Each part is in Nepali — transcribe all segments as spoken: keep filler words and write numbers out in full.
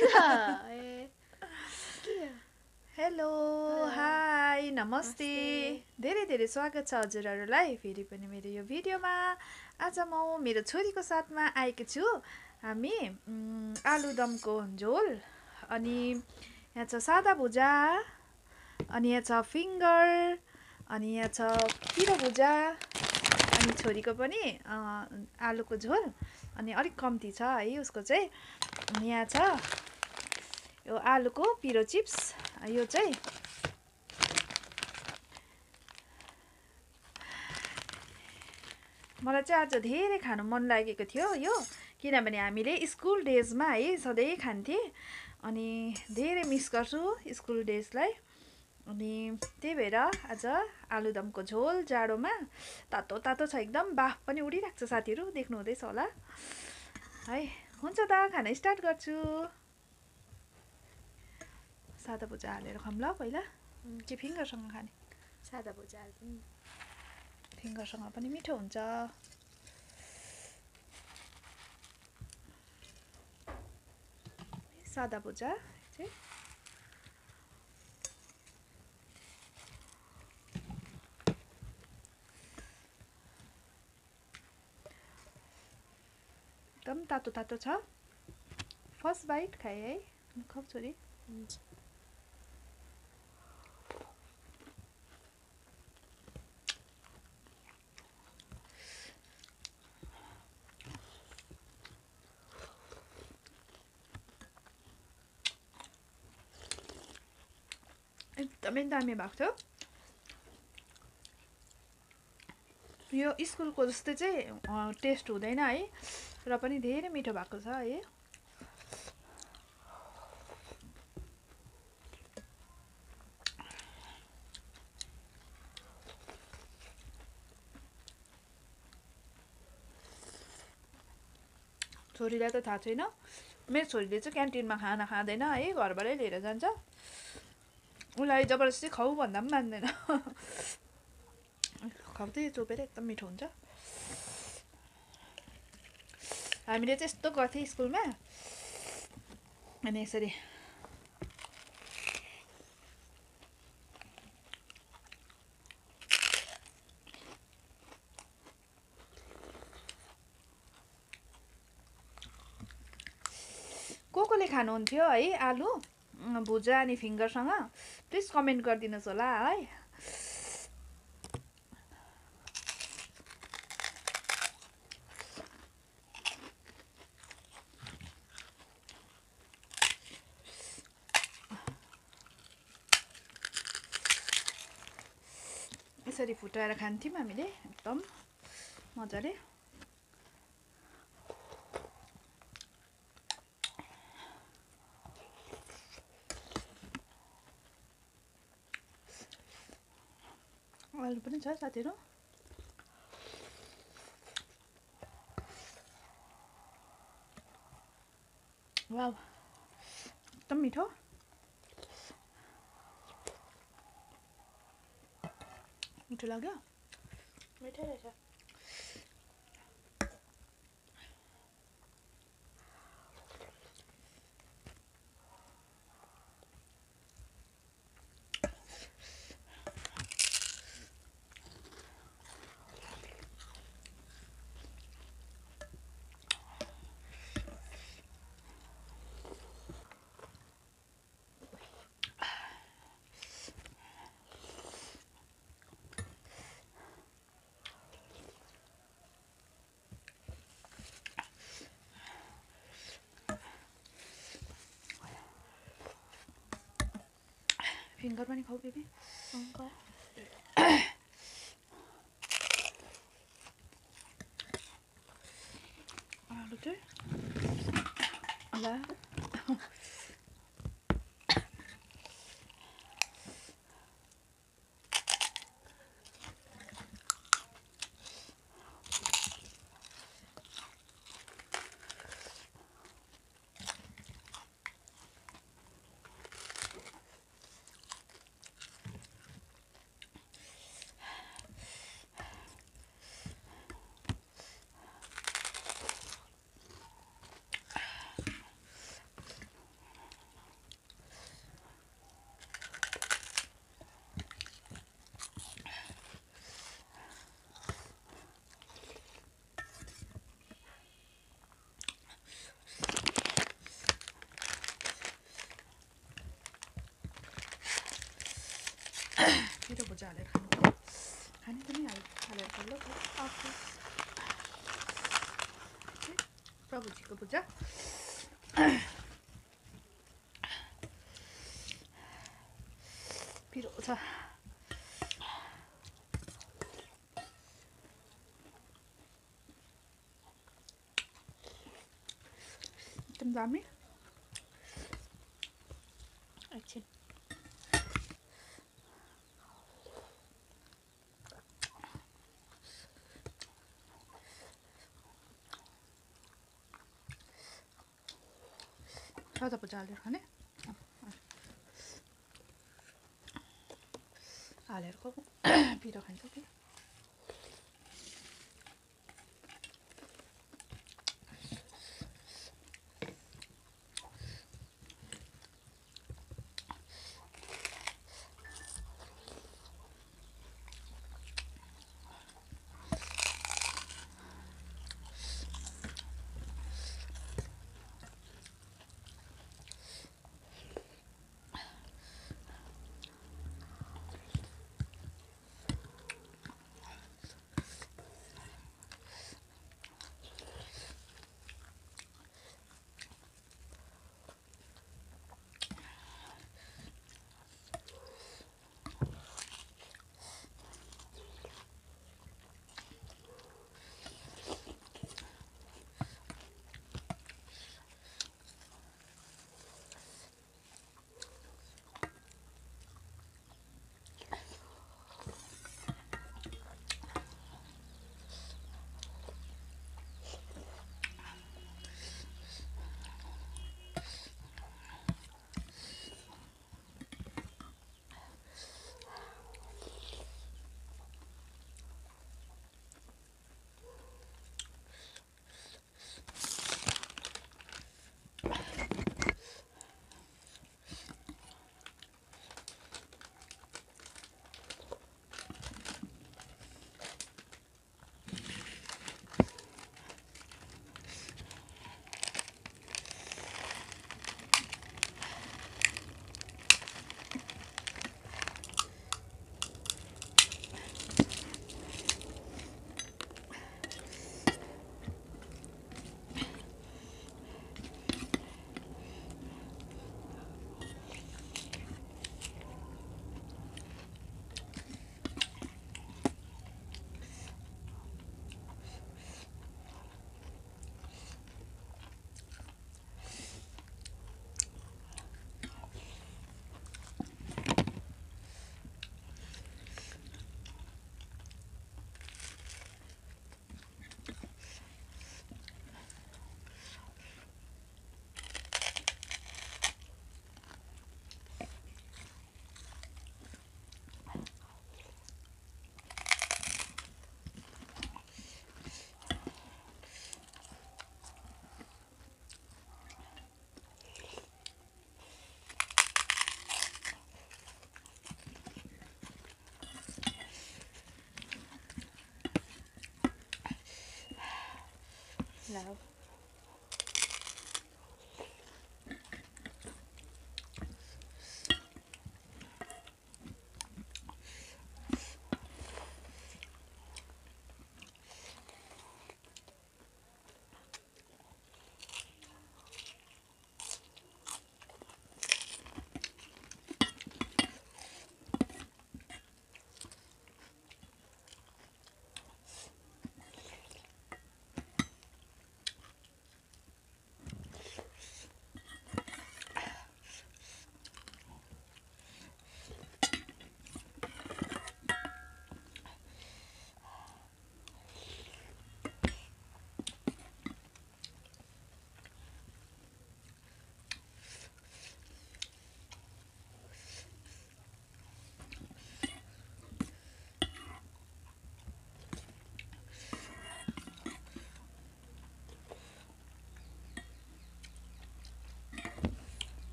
ए हेलो हाई नमस्ते धेरै धेरै स्वागत छ हजुरहरूलाई फेरि पनि मेरो यो भिडियोमा। आज म मेरो छोरीको साथमा आएको छु। हामी आलुदमको झोल अनि यहाँ छ सादा भुजा अनि यहाँ छ फिङ्गर अनि यहाँ छ पिरो भुजा अनि छोरीको पनि आलुको झोल अनि अलिक कम्ती छ है उसको चाहिँ। यहाँ छ यो आलुको पिरो चिप्स, यो चाहिँ मलाई चाहिँ आज धेरै खानु मन लागेको थियो यो, किनभने हामीले स्कुल डेजमा है सधैँ खान्थे अनि धेरै मिस गर्छु स्कुल डेजलाई। अनि त्यही भएर आज आलुदमको झोल जाडोमा तातो तातो छ एकदम, बाफ पनि उडिरहेको छ साथीहरू देख्नु हुँदैछ होला है। हुन्छ त खाना स्टार्ट गर्छु। सादा भुजा हालेर खाऊँ ल पहिला कि फिङ्गरसँग खाने? सादा भुजा हाल्नु, फिङ्गरसँग पनि मिठो हुन्छ। सादा भुजा चाहिँ एकदम तातो तातो छ। फर्स्ट बाइट खाएँ है, खुब छोरी। एकदमै दामी भएको थियो। यो स्कुलको जस्तै चाहिँ टेस्ट हुँदैन है, र पनि धेरै मिठो भएको छ है। छोरीलाई त थाहा छैन, मेरो छोरीले चाहिँ क्यान्टिनमा खाना खाँदैन है, घरबाटै लिएर जान्छ। उसलाई जबरजस्ती खाऊ भन्दा पनि मान्दैन। खाउँदै चोपेर एकदम मिठो हुन्छ। हामीले चाहिँ यस्तो गर्थ्यौँ स्कुलमा, अनि यसरी को कोले खानुहुन्थ्यो है आलु भुजा अनि फिङ्गरसँग? प्लिज कमेन्ट गरिदिनुहोस् होला है। यसरी फुटाएर खान्थ्यौँ हामीले एकदम मजाले। आलु पनि छ साथीहरू। वाउ एकदम मिठो। मिठो लाग्यो, मिठो रहेछ। फिङ्गर पनि खाऊ बेबी। आलु चाहिँ ल हालेर खानु खाने पनि हाल हालेर खानु प्रभुजीको पूजा पिरो छ एकदम दामी एकछिन सादा पूजा हालेर खाने हालेर पिरो खान्छ कि love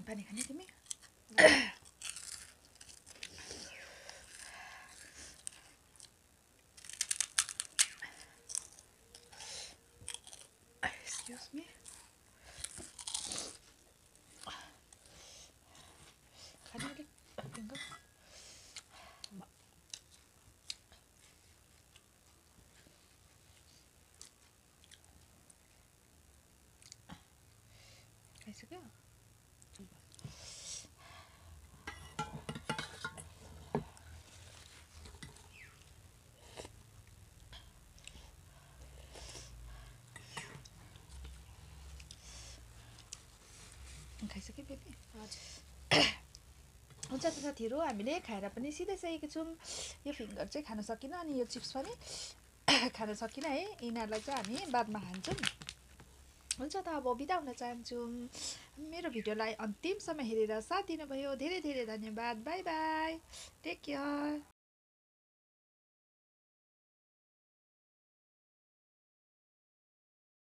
पानी खाने तिमी Excuse me. खाने अलिक ढुङ्गा खाइसक्यो खाइसक्यो बेबी हुन्छ त साथीहरू हामीले खाएर पनि सिधाइसकेको छौँ यो फिङ्गर चाहिँ खान सकिनँ अनि यो चिप्स पनि खान सकिनँ है यिनीहरूलाई चाहिँ हामी बादमा खान्छौँ हुन्छ त अब बिदा हुन चाहन्छु मेरो भिडियोलाई अन्तिमसम्म हेरेर साथ दिनुभयो धेरै धेरै धन्यवाद बाई बाई टेक केयर